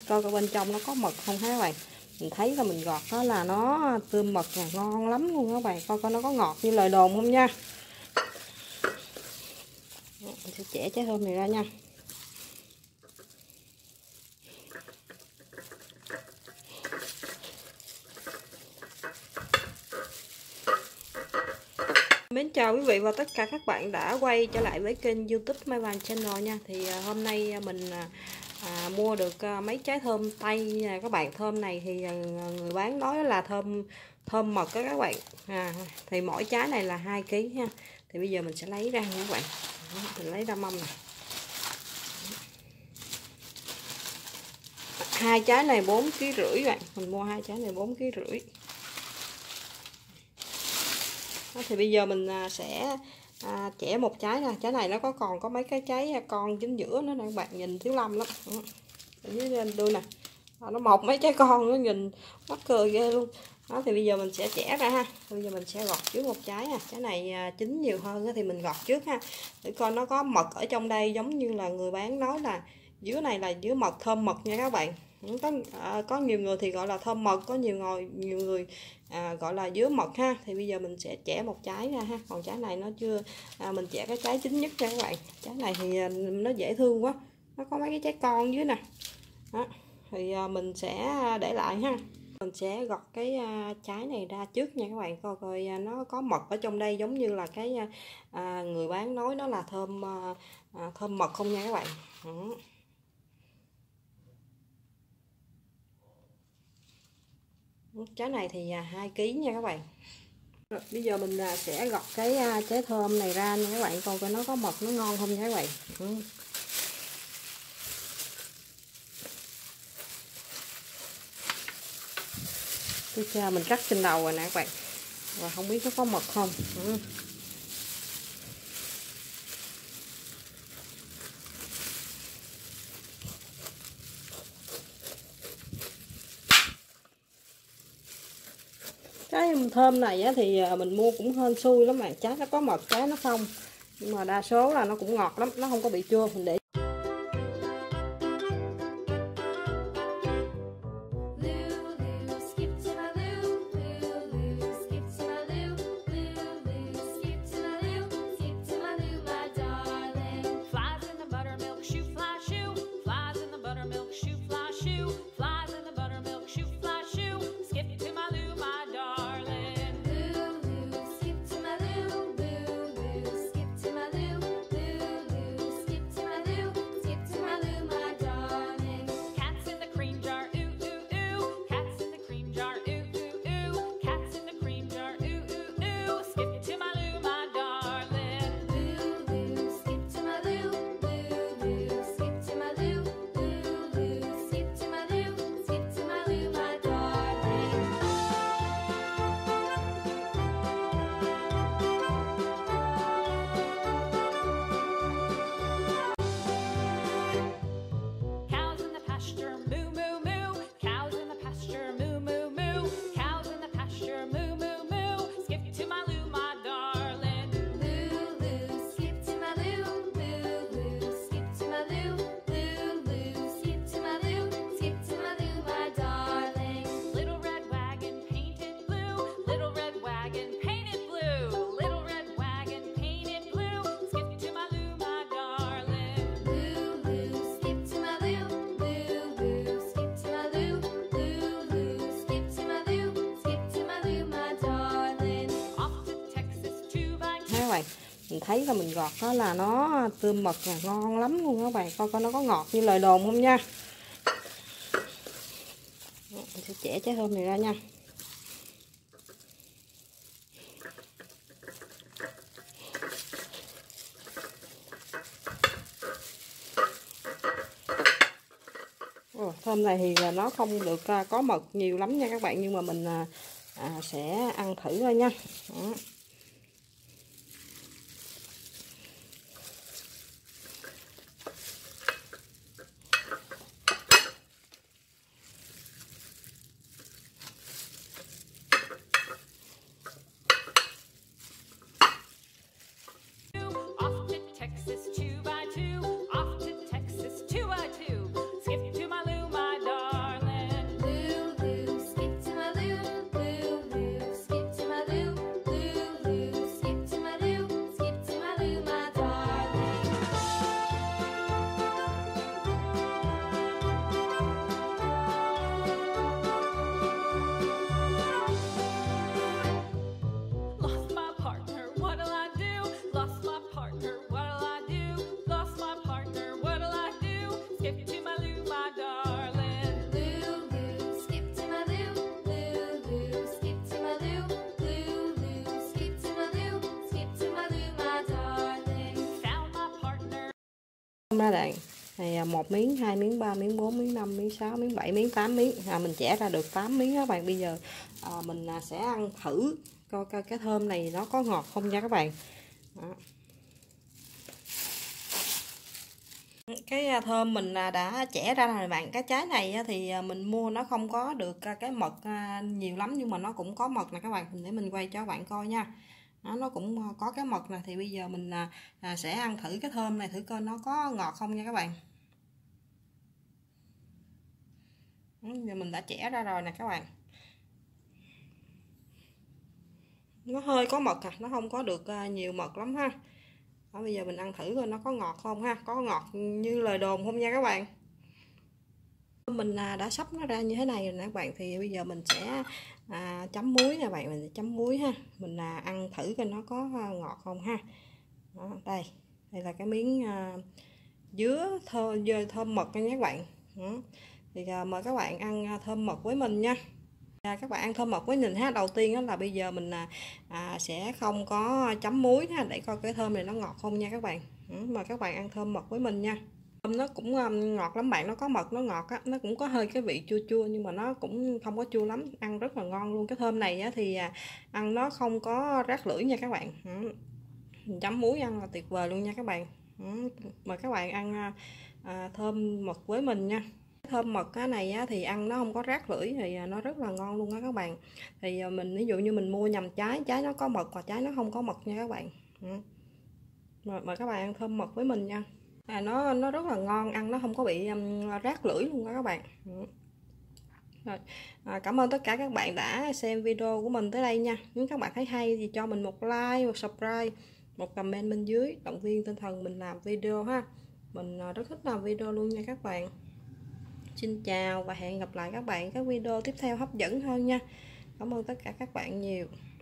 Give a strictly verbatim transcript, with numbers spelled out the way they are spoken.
coi coi bên trong nó có mật không ha các bạn. Mình thấy là mình gọt đó là nó tươm mật nè, ngon lắm luôn các bạn. Coi coi nó có ngọt như lời đồn không nha. Mình sẽ chẻ trái thơm này ra nha. Mến chào quý vị và tất cả các bạn đã quay trở lại với kênh YouTube Mai Vàng Channel nha. Thì hôm nay mình à, mua được mấy trái thơm Tây nha các bạn. Thơm này thì người bán nói là thơm thơm mật đó các bạn. À, thì mỗi trái này là hai ki lô gam ha. Thì bây giờ mình sẽ lấy ra nha các bạn. Mình lấy ra mâm này. Hai trái này bốn ki lô gam rưỡi bạn. Mình mua hai trái này bốn ki lô gam rưỡi. Đó, thì bây giờ mình sẽ à, chẻ một trái nè. Trái này nó có còn có mấy cái trái con chính giữa nữa nè các bạn, nhìn thiếu lâm lắm. Ở dưới đuôi nè, nó mọc mấy trái con, nó nhìn mắc cười ghê luôn. Đó, thì bây giờ mình sẽ chẻ ra ha. Bây giờ mình sẽ gọt trước một trái nè. Trái này à, chín nhiều hơn thì mình gọt trước ha, để coi nó có mật ở trong đây giống như là người bán nói là dưới này là dưới mật, thơm mật nha các bạn. Có, à, có nhiều người thì gọi là thơm mật, có nhiều người nhiều người à, gọi là dứa mật ha. Thì bây giờ mình sẽ chẻ một trái ra ha. Còn trái này nó chưa à, mình chẻ cái trái chín nhất nha các bạn. Trái này thì à, nó dễ thương quá, nó có mấy cái trái con dưới nè. Đó, thì à, mình sẽ để lại ha. Mình sẽ gọt cái à, trái này ra trước nha các bạn, coi coi à, nó có mật ở trong đây giống như là cái à, người bán nói nó là thơm à, à, thơm mật không nha các bạn. Đó. Trái này thì hai ki lô gam nha các bạn. Rồi, bây giờ mình sẽ gọt cái trái thơm này ra nha các bạn, coi coi nó có mật nó ngon không nha các bạn. Ừ. Cái mình cắt trên đầu rồi nè các bạn, và không biết nó có mật không. Ừ. Cái thơm này á, thì mình mua cũng hên xui lắm mà, trái nó có mật trái nó không, nhưng mà đa số là nó cũng ngọt lắm, nó không có bị chua. Mình để mình thấy là mình gọt đó là nó tươm mật nè, ngon lắm luôn các bạn. Coi coi nó có ngọt như lời đồn không nha. Mình sẽ chẻ trái thơm này ra nha. Ồ, thơm này thì là nó không được có mật nhiều lắm nha các bạn, nhưng mà mình à, sẽ ăn thử thôi nha. Đó. Texas two by two, off to Texas two by two. Skip to my loo, my dog. ra đạn này, một miếng, hai miếng, ba miếng, bốn miếng, năm miếng, sáu miếng, bảy miếng, tám miếng. À, mình chẻ ra được tám miếng các bạn. Bây giờ à, mình sẽ ăn thử coi, coi cái thơm này nó có ngọt không nha các bạn. Đó. Cái thơm mình đã chẻ ra rồi bạn. Cái trái này thì mình mua nó không có được cái mật nhiều lắm, nhưng mà nó cũng có mật nè các bạn. Để mình quay cho các bạn coi nha. Đó, nó cũng có cái mật nè. Thì bây giờ mình sẽ ăn thử cái thơm này, thử coi nó có ngọt không nha các bạn. Giờ mình đã chẻ ra rồi nè các bạn. Nó hơi có mật à, nó không có được nhiều mật lắm ha. Đó, bây giờ mình ăn thử coi nó có ngọt không ha, có ngọt như lời đồn không nha các bạn. Mình đã sắp nó ra như thế này rồi nè các bạn. Thì bây giờ mình sẽ à, chấm muối nè bạn, mình sẽ chấm muối ha. Mình là ăn thử coi nó có ngọt không ha. Đó, đây đây là cái miếng à, dứa thơm, thơm mật nha các bạn. Đó. Thì à, mời các bạn ăn thơm mật với mình nha. À, các bạn ăn thơm mật với mình ha. Đầu tiên đó là bây giờ mình à, à, sẽ không có chấm muối ha, để coi cái thơm này nó ngọt không nha các bạn. Ừ, mời các bạn ăn thơm mật với mình nha. Thơm nó cũng um, ngọt lắm bạn, nó có mật nó ngọt á, nó cũng có hơi cái vị chua chua nhưng mà nó cũng không có chua lắm, ăn rất là ngon luôn. Cái thơm này á, thì à, ăn nó không có rát lưỡi nha các bạn. Ừ, chấm muối ăn là tuyệt vời luôn nha các bạn. Ừ, mời các bạn ăn à, à, thơm mật với mình nha. Thơm mật cái này á, thì ăn nó không có rát lưỡi thì nó rất là ngon luôn á các bạn. Thì mình ví dụ như mình mua nhầm trái, trái nó có mật và trái nó không có mật nha các bạn. Ừ. Mời, mời các bạn ăn thơm mật với mình nha. À, nó nó rất là ngon, ăn nó không có bị um, rát lưỡi luôn á các bạn. Ừ. Rồi. À, cảm ơn tất cả các bạn đã xem video của mình tới đây nha. Nếu các bạn thấy hay thì cho mình một like, một subscribe, một comment bên dưới động viên tinh thần mình làm video ha. Mình rất thích làm video luôn nha các bạn. Xin chào và hẹn gặp lại các bạn các video tiếp theo hấp dẫn hơn nha. Cảm ơn tất cả các bạn nhiều.